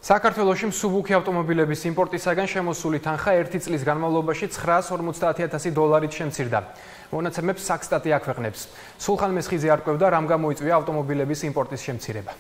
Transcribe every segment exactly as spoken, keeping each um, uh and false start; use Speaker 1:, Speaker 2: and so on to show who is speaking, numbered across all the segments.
Speaker 1: საქართველოში მსუბუქი ავტომობილების იმპორტისაგან შემოსული თანხა ერთი წლის განმავლობაში ცხრაას ორმოცდაათი ათასი დოლარით შემცირდა. მონაცემებს საქსტატი აქვეყნებს. სულხან მესხიძე არკვევდა, რამ გამოიწვია ავტომობილების იმპორტის შემცირება.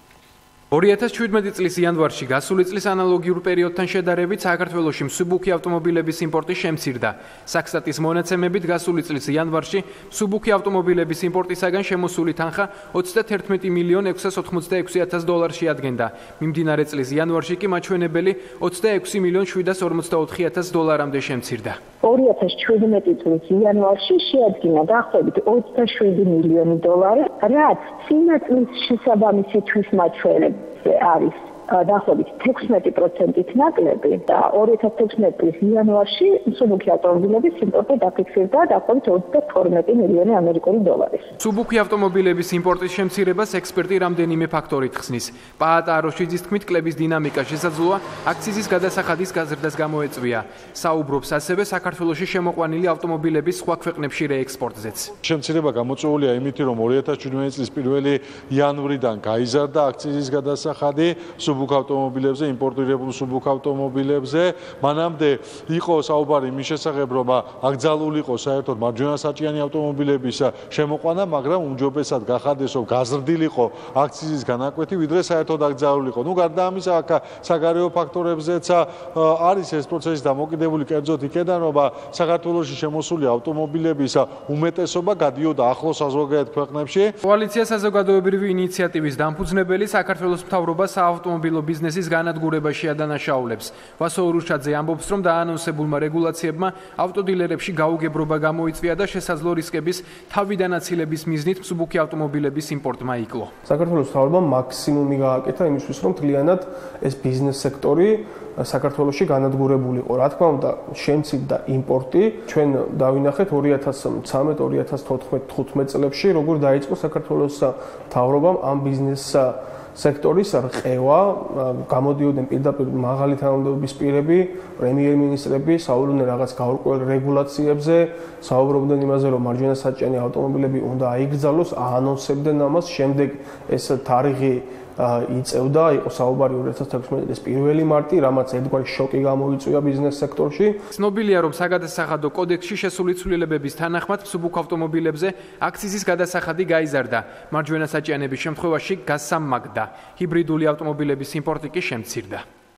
Speaker 1: ორი ათას შვიდმეტი წლის იანვარში გასული წლის ანალოგიურ პერიოდთან შედარებით საქართველოში მსუბუქი ავტომობილების იმპორტი შემცირდა. საქსტატის მონაცემებით გასული წლის იანვარში მსუბუქი ავტომობილების იმპორტისაგან შემოსული თანხა ოცდაათერთმეტი მილიონ ექვსას ოცდაექვსი ათას დოლარს შეადგენდა. მიმდინარე წლის იანვარში კი მაჩვენებელი ოცდაექვსი მილიონ შვიდას ორმოცდაოთხი ათას დოლარამდე შემცირდა.
Speaker 2: ორი ათას შვიდმეტი წლის იანვარში შეადგინა დაახლოებით ოცდაშვიდი მილიონი დოლარი, რაც წინა წლის შესაბამისი თვის მაჩვენებელი არის დაახლოებით თექვსმეტი პროცენტით ნაკლები და ორი ათას თექვსმეტი წლის იანვარში მსუბუქი ავტომობილების იმპორტი დაფიქსირდა დაახლოებით ოცდათორმეტი მილიონი ამერიკული დოლარის.
Speaker 1: მსუბუქი ავტომობილების იმპორტის შემცირებას ექსპერტი რამდენიმე ფაქტორით ხსნის. პაატა როშიძის თქმით, კლების დინამიკა შესაძლოა აქციზის გადასახადის გაზრდას გამოეწვია. საუბრობს ასევე საქართველოში შემოყვანილი ავტომობილების სხვა ქვეყნებში რეექსპორტზეც.
Speaker 3: შემცირება გამოწვეულია იმით, რომ ორი ათას შვიდმეტი წლის პირველი იანვრიდან გაიზარდა აქციზის გადასახადი მსუბუქ ავტომობილებზე, იმპორტირებულ მსუბუქ ავტომობილებზე. მანამდე იყო საუბარი იმის შესახებ, რომ აკრძალულიყო საერთოდ მარჯვენასაჭიანი ავტომობილების შემოყვანა, მაგრამ უმჯობესად გახადეს, რომ გაზრდილიყო აქციზის განაკვეთი, ვიდრე საერთოდ აკრძალულიყო. ნუ გარდა ამისა, აქ საგარეო ფაქტორებზეც არის ეს პროცესი დამოკიდებული კერძოდ იქედან, რომ საქართველოში შემოსული ავტომობილების უმეტესობა გადიოდა ახლო საზღვარგარეთ ქვეყნებში.
Speaker 1: კოალიცია საზოგადოებრივი ინიციატივის დამფუძნებელი საქართველოს მთავრობას საავტომობილო ბიზნესის განადგურებაში ადანაშაულებს. ვასო ურუშაძე ამბობს, რომ დაანონსებულმა რეგულაციებმა ავტოდილერებში გაუგებრობა გამოიწვია და შესაძლო რისკების თავიდანაცილების მიზნით მსუბუქი ავტომობილების იმპორტმა იკლო.
Speaker 4: საქართველოს მთავრობამ მაქსიმუმი გააკეთა იმისთვის, რომ მთლიანად ეს ბიზნეს სექტორი საქართველოში განადგურებულიყო. რა თქმა უნდა, შემცირდა იმპორტი. ჩვენ დავინახეთ ორი ათას ცხრამეტ ორი ათას თხუთმეტ წლებში, როგორ დაიწყო საქართველოს მთავრობამ ამ ბიზნეს სექტორის რყევა, გამოდიოდნენ პირდაპირ მაღალი თანამდებობის პირები, პრემიერ-მინისტრები, საუბრობდნენ რაღაც გაურკვეველ რეგულაციებზე, საუბრობდნენ იმაზე, რომ მარჯვენასაჭიანი ავტომობილები უნდა აიგრძალოს, აანონსებდნენ ამას, შემდეგ ეს თარიღი იწევდა, იყო საუბარი ორი ათას თექვსმეტი წლის პირველი მარტი, რამაც ერთგვარი შოკი გამოიწვია ბიზნეს სექტორში.
Speaker 1: ცნობილია, რომ საგადასახადო კოდექსში შესული ცვლილებების თანახმად მსუბუქ ავტომობილებზე აქციზის გადასახადი გაიზარდა. მარჯვენასაჭიანების შემთხვევაში გასამაგდა. ჰიბრიდული ავტომობილების იმპორტი კი შემცირდა.